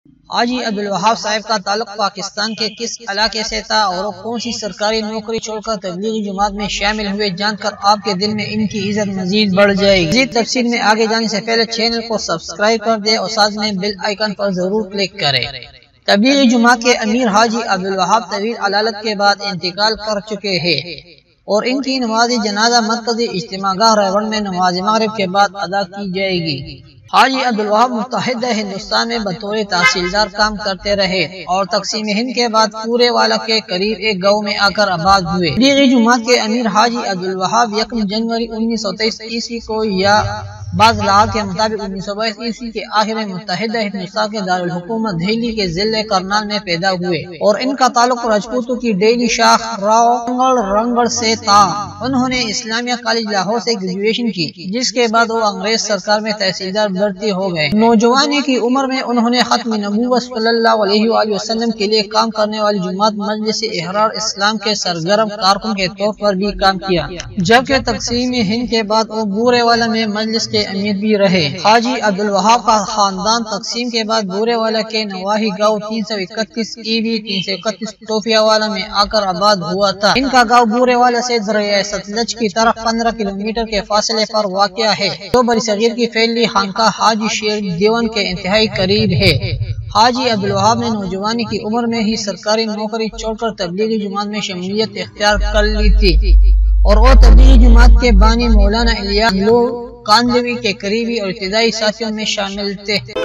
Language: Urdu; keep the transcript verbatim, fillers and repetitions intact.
حاجی عبدالوہاب صاحب کا تعلق پاکستان کے کس علاقے سے تھا اور وہ کون سی سرکاری نوکری چھوڑ کر تبلیغی جماعت میں شامل ہوئے، جان کر آپ کے دل میں ان کی عزت مزید بڑھ جائے گی۔ مزید تفصیل میں آگے جانے سے پہلے چینل کو سبسکرائب کر دیں اور ساتھ میں بیل آئیکن پر ضرور کلک کریں۔ تبلیغی جماعت کے امیر حاجی عبدالوہاب طویل علالت کے بعد انتقال کر چکے ہیں اور ان کی نماز جنازہ مرکزی اجتماع گاہ ریونڈ میں نماز مغرب کے بعد ادا کی جائے گی۔ حاجی عبدالوہاب متحدہ ہندوستان میں بطور تحصیلدار کام کرتے رہے اور تقسیم ہند کے بعد پورے والا کے قریب ایک گاؤں میں آ کر آباد ہوئے۔ تبلیغی جماعت کے امیر حاجی عبدالوہاب یکم جنوری انیس سو تیئیس عیسوی کو یا بعض لحاظ کے مطابق انیس سو بائیس عیسوی کے آخر میں متحدہ ہندوستان کے دارالحکومت دہلی کے ضلع کرنال میں پیدا ہوئے اور ان کا تعلق راجپوتوں کی ڈیلی شاخ راؤ رنگڑ سے تھا۔ انہوں نے اسلامیہ کالج لاہور سے گریجویشن کی، جس کے بعد وہ انگریز سرکار میں تحصیلدار بھرتی ہو گئے۔ نوجوانی کی عمر میں انہوں نے ختم نبوت صلی اللہ علیہ وآلہ وسلم کے لیے کام کرنے والی جماعت مجلس احرار اسلام کے سرگرم کارکن کے طور پر بھی کام کیا، جبکہ تقسیم ہند کے بعد وہ بورے والا میں مجلس کے امیر بھی رہے۔ حاجی عبدالوہاب کا خاندان تقسیم کے بعد بورے والا کے نواحی گاؤں تین سو اکتیس ای بی تین سو اکتیس توفیہ والا میں آ کر آباد ہوا تھا۔ ان کا گاؤں بورے والا سے دریائے ستلج کی طرف پندرہ کلومیٹر کے فاصلے پر واقع ہے، جو بری صغیر کی پھیلی خانقاہ حاجی شیر دیوان کے انتہائی قریب ہے۔ حاجی عبدالوہاب نے نوجوانی کی عمر میں ہی سرکاری نوکری چھوڑ کر تبلیغی جماعت میں شمولیت اختیار کر لی تھی اور وہ تبلیغی جماعت کے بانی مولانا الیاس کانجوی کے قریبی اور ابتدائی ساتھیوں میں شامل تھے۔